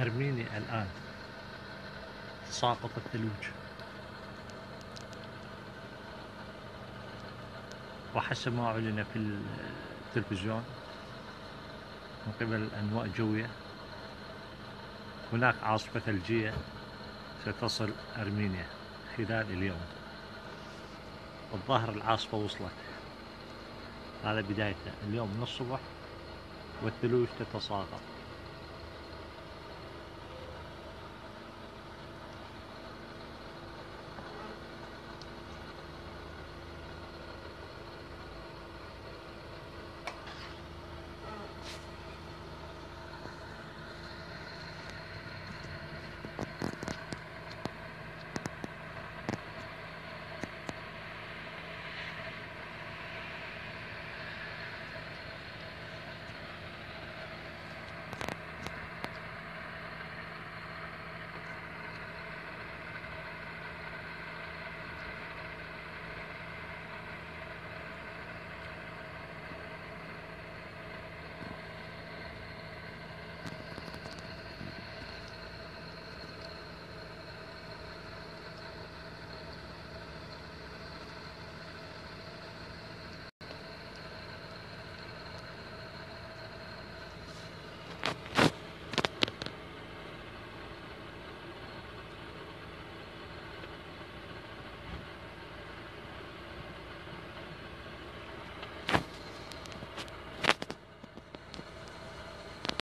أرمينيا الآن تساقط الثلوج، وحسب ما أعلن في التلفزيون من قبل أنواء جوية هناك عاصفة ثلجية ستصل أرمينيا خلال اليوم. الظاهر العاصفة وصلت، هذا بدايته اليوم من الصبح والثلوج تتساقط.